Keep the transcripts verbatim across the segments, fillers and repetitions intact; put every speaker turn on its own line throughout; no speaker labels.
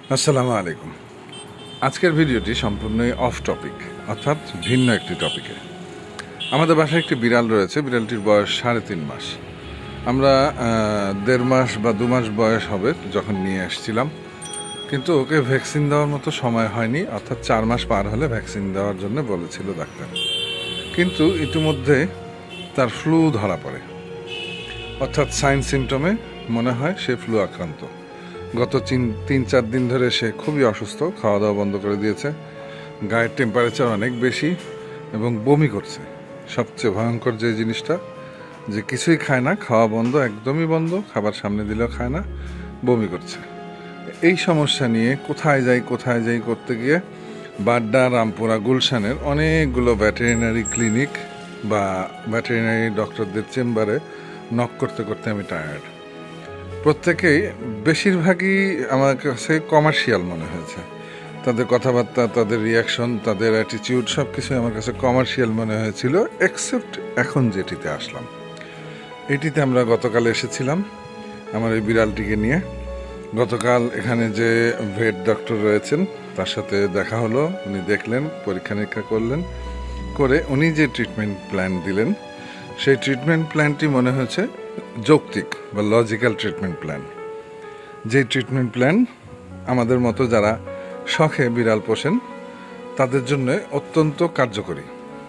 আসসালামু আলাইকুম। আজকের ভিডিওটি সম্পূর্ণই অফ টপিক, অর্থাৎ ভিন্ন একটি টপিকে। আমাদের বাসায় একটি বিড়াল রয়েছে। বিড়ালটির বয়স সাড়ে তিন মাস। আমরা দেড় মাস বা দু মাস বয়স হবে যখন নিয়ে এসেছিলাম, কিন্তু ওকে ভ্যাকসিন দেওয়ার মতো সময় হয়নি, অর্থাৎ চার মাস পার হলে ভ্যাকসিন দেওয়ার জন্য বলেছিল ডাক্তার। কিন্তু ইতিমধ্যে তার ফ্লু ধরা পড়ে, অর্থাৎ সাইন সিমটমে মনে হয় সে ফ্লু আক্রান্ত। গত তিন তিন চার দিন ধরে সে খুবই অসুস্থ, খাওয়া দাওয়া বন্ধ করে দিয়েছে, গায়ের টেম্পারেচার অনেক বেশি এবং বমি করছে। সবচেয়ে ভয়ঙ্কর যে জিনিসটা, যে কিছুই খায় না, খাওয়া বন্ধ, একদমই বন্ধ, খাবার সামনে দিলেও খায় না, বমি করছে। এই সমস্যা নিয়ে কোথায় যাই কোথায় যাই করতে গিয়ে বাড্ডা, রামপুরা, গুলশানের অনেকগুলো ভেটেরিনারি ক্লিনিক বা ভেটেরিনারি ডক্টরদের চেম্বারে নক করতে করতে আমি টায়ার্ড। প্রত্যেকেই বেশিরভাগই আমার কাছে কমার্শিয়াল মনে হয়েছে। তাদের কথাবার্তা, তাদের রিয়াকশন, তাদের অ্যাটিটিউড সব কিছুই আমার কাছে কমার্শিয়াল মনে হয়েছিল, এক্সেপ্ট এখন যেটিতে আসলাম। এটিতে আমরা গতকাল এসেছিলাম আমার এই বিড়ালটিকে নিয়ে। গতকাল এখানে যে ভেট ডক্টর রয়েছেন তার সাথে দেখা হলো। উনি দেখলেন, পরীক্ষা নিরীক্ষা করলেন, করে উনি যে ট্রিটমেন্ট প্ল্যান দিলেন, সেই ট্রিটমেন্ট প্ল্যানটি মনে হয়েছে যৌক্তিক বা লজিক্যাল ট্রিটমেন্ট প্ল্যান। যে ট্রিটমেন্ট প্ল্যান আমাদের মতো যারা শখে বিড়াল পোষেন তাদের জন্য অত্যন্ত কার্যকরী।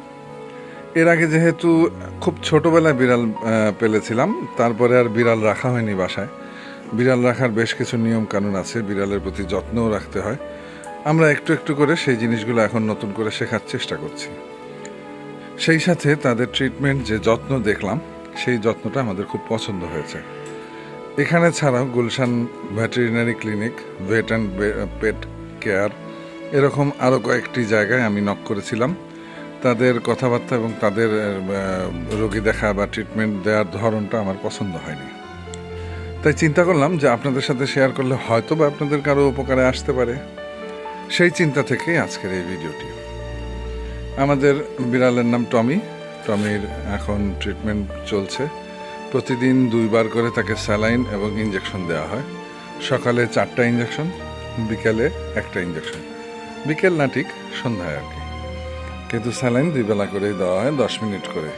এর আগে যেহেতু খুব ছোটোবেলায় বিড়াল পেলেছিলাম, তারপরে আর বিড়াল রাখা হয়নি বাসায়। বিড়াল রাখার বেশ কিছু নিয়ম কানুন আছে, বিড়ালের প্রতি যত্নও রাখতে হয়। আমরা একটু একটু করে সেই জিনিসগুলো এখন নতুন করে শেখার চেষ্টা করছি। সেই সাথে তাদের ট্রিটমেন্ট যে যত্ন দেখলাম, সেই যত্নটা আমাদের খুব পছন্দ হয়েছে। এখানে ছাড়াও Gulshan veterinary clinic, vet and pet care, এরকম আরও কয়েকটি জায়গায় আমি নক করেছিলাম। তাদের কথাবার্তা এবং তাদের রোগী দেখা বা ট্রিটমেন্ট দেওয়ার ধরনটা আমার পছন্দ হয়নি। তাই চিন্তা করলাম যে আপনাদের সাথে শেয়ার করলে হয়তো বা আপনাদের কারো উপকারে আসতে পারে। সেই চিন্তা থেকেই আজকের এই ভিডিওটি। আমাদের বিড়ালের নাম টমি। টমির এখন ট্রিটমেন্ট চলছে। প্রতিদিন দুইবার করে তাকে স্যালাইন এবং ইঞ্জেকশন দেওয়া হয়। সকালে চারটা ইঞ্জেকশন, বিকেলে একটা ইঞ্জেকশন। বিকেল না ঠিক সন্ধ্যায় আর কি, কিন্তু স্যালাইন দুই বেলা করেই দেওয়া হয়, দশ মিনিট করে।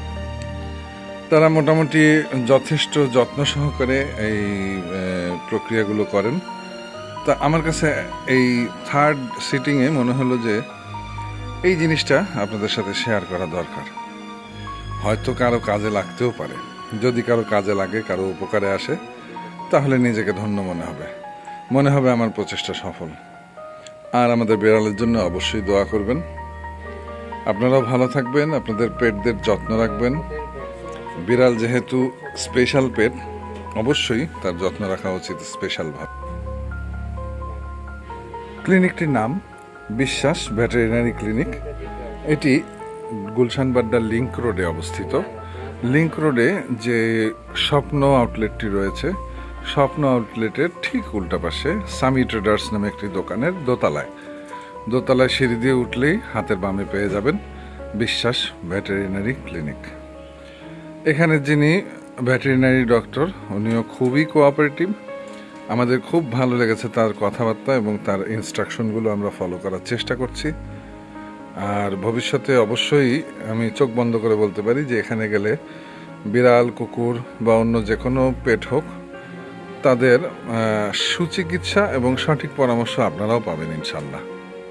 তারা মোটামুটি যথেষ্ট যত্ন সহকারে এই প্রক্রিয়াগুলো করেন। তা আমার কাছে এই থার্ড সিটিংয়ে মনে হলো যে এই জিনিসটা আপনাদের সাথে শেয়ার করা দরকার। হয়তো কারো কাজে লাগতেও পারে। যদি কারো কাজে লাগে, কারো উপকারে আসে, তাহলে নিজেকে ধন্য মনে হবে, মনে হবে আমার প্রচেষ্টা সফল। আর আমাদের বিড়ালের জন্য অবশ্যই দোয়া করবেন। আপনারাও ভালো থাকবেন, আপনাদের পেটদের যত্ন রাখবেন। বিড়াল যেহেতু স্পেশাল পেট, অবশ্যই তার যত্ন রাখা উচিত স্পেশালভাবে। ক্লিনিকটির নাম বিশ্বাস ভেটেরিনারি ক্লিনিক। এটি গুলশান বাড্ডা লিংক রোডে অবস্থিত। লিংক রোডে যে স্বপ্ন আউটলেটটি রয়েছে, স্বপ্ন আউটলেটের ঠিক উল্টা পাশে সামি ট্রেডার্স নামে একটি দোকানের দোতলায় দোতলায় সিঁড়ি দিয়ে উঠলেই হাতের বামে পেয়ে যাবেন বিশ্বাস ভেটেরিনারি ক্লিনিক। এখানে যিনি ভেটেরিনারি ডক্টর, উনিও খুবই কোঅপারেটিভ। আমাদের খুব ভালো লেগেছে তার কথাবার্তা এবং তার ইনস্ট্রাকশনগুলো আমরা ফলো করার চেষ্টা করছি। আর ভবিষ্যতে অবশ্যই আমি চোখ বন্ধ করে বলতে পারি যে এখানে গেলে বিড়াল, কুকুর বা অন্য যে কোনো পেট হোক, তাদের সুচিকিৎসা এবং সঠিক পরামর্শ আপনারাও পাবেন ইনশাল্লাহ।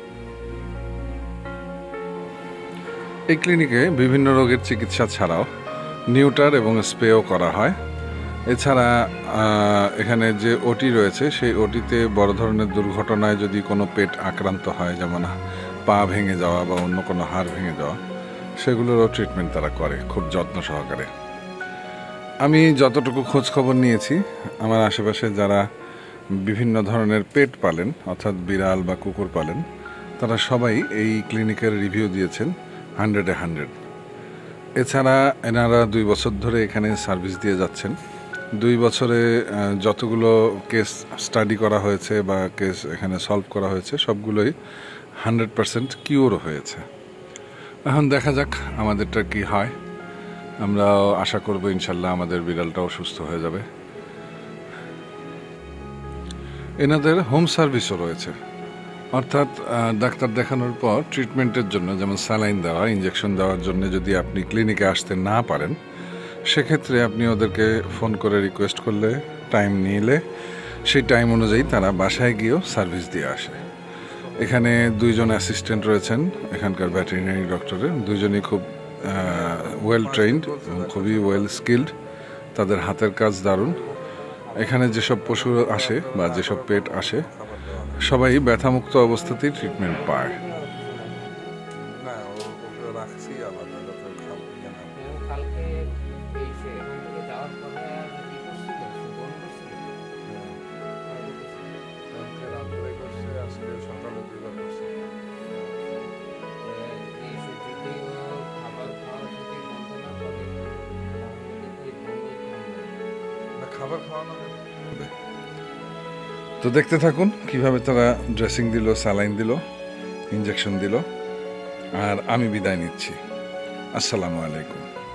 এই ক্লিনিকে বিভিন্ন রোগের চিকিৎসা ছাড়াও নিউটার এবং স্প্রেও করা হয়। এছাড়া এখানে যে ওটি রয়েছে, সেই ওটিতে বড় ধরনের দুর্ঘটনায় যদি কোনো পেট আক্রান্ত হয়, যেমন পা ভেঙে যাওয়া বা অন্য কোনো হাড় ভেঙে যাওয়া, সেগুলোরও ট্রিটমেন্ট তারা করে খুব যত্ন সহকারে। আমি যতটুকু খোঁজ খবর নিয়েছি, আমার আশেপাশে যারা বিভিন্ন ধরনের পেট পালেন, অর্থাৎ বিড়াল বা কুকুর পালেন, তারা সবাই এই ক্লিনিকের রিভিউ দিয়েছেন হান্ড্রেডে হান্ড্রেড। এছাড়া এনারা দুই বছর ধরে এখানে সার্ভিস দিয়ে যাচ্ছেন। দুই বছরে যতগুলো কেস স্টাডি করা হয়েছে বা কেস এখানে সলভ করা হয়েছে, সবগুলোই হান্ড্রেড পারসেন্ট কিওরও হয়েছে। এখন দেখা যাক আমাদেরটা কি হয়। আমরাও আশা করব ইনশাল্লাহ আমাদের বিড়ালটাও সুস্থ হয়ে যাবে। এনাদের হোম সার্ভিসও রয়েছে, অর্থাৎ ডাক্তার দেখানোর পর ট্রিটমেন্টের জন্য, যেমন স্যালাইন দেওয়া, ইঞ্জেকশন দেওয়ার জন্য যদি আপনি ক্লিনিকে আসতে না পারেন, সেক্ষেত্রে আপনি ওদেরকে ফোন করে রিকোয়েস্ট করলে, টাইম নিলে সেই টাইম অনুযায়ী তারা বাসায় গিয়েও সার্ভিস দিয়ে আসে। এখানে দুইজন অ্যাসিস্ট্যান্ট রয়েছেন এখানকার ভেটেরিনারি ডক্টরের, দুইজনই খুব ওয়েল ট্রেইনড এবং খুবই ওয়েল স্কিল্ড, তাদের হাতের কাজ দারুণ। এখানে যেসব পশু আসে বা যেসব পেট আসে সবাই ব্যথামুক্ত অবস্থাতেই ট্রিটমেন্ট পায়। খাবার খাওয়ানো তো দেখতে থাকুন কিভাবে তারা ড্রেসিং দিল, স্যালাইন দিল, ইঞ্জেকশন দিল, আর আমি বিদায় নিচ্ছি। আসসালামু আলাইকুম।